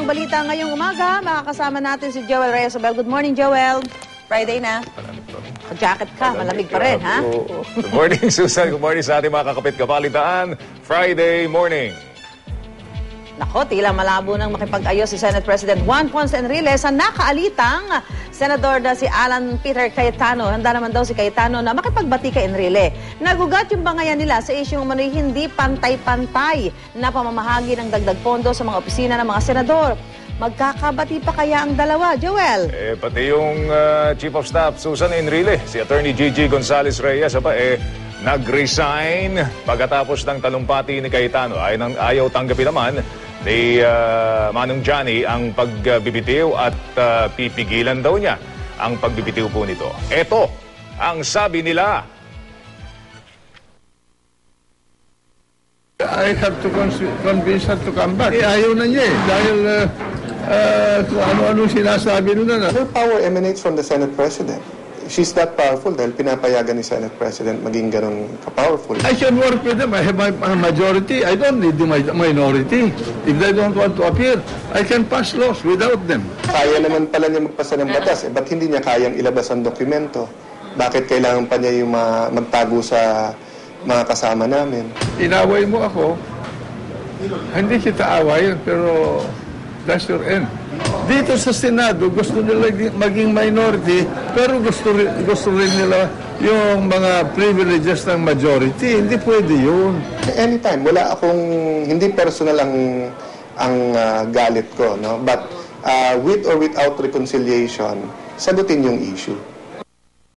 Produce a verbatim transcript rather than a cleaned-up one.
balita ngayong umaga. Makakasama natin si Joel Reyes. Good morning, Joel. Friday na. Jacket ka, malamig pa rin, ha? Good morning, Susan. Good morning sa ating mga kakapit kabalitaan. Friday morning. Nako, tila malabo nang makipag-ayos si Senate President Juan Ponce Enrile sa nakaalitang Senador na si Alan Peter Cayetano. Handa naman daw si Cayetano na makipagbati kay Enrile. Nagugat yung bangayan nila sa isyong umano'y hindi pantay-pantay na pamamahagi ng dagdag pondo sa mga opisina ng mga senador. Magkakabati pa kaya ang dalawa, Joel? Eh, pati yung uh, Chief of Staff, Susan Enrile, si Attorney Gigi Gonzales Reyes, apa, eh, nag-resign pagkatapos ng talumpati ni Cayetano. Ay, nang, ayaw tanggapin naman ni uh, Manong Johnny ang pagbibitiw at uh, pipigilan daw niya ang pagbibitiw po nito. Ito ang sabi nila. I have to convince her to come back. Eh, ayaw na niya eh. Dahil uh, uh, kung ano-ano sinasabi nila na. Her power emanates from the Senate President. She's that powerful dahil pinapayagan ni Senate President maging ganun ka-powerful. I can work with them. I have my, my majority. I don't need the minority. If they don't want to appear, I can pass laws without them. Kaya naman pala niya magpasa ng batas. Eh, ba't hindi niya kayang ilabas ang dokumento? Bakit kailangan pa niya yung ma magtago sa mga kasama namin? Inaway mo ako. Hindi kita awayin, pero that's your end. Dito sa Senado, gusto nila maging minority, pero gusto, gusto rin nila yung mga privileges ng majority. Hindi pwede yun. Anytime, wala akong, hindi personal ang, ang uh, galit ko, no? But uh, with or without reconciliation, sagutin yung issue.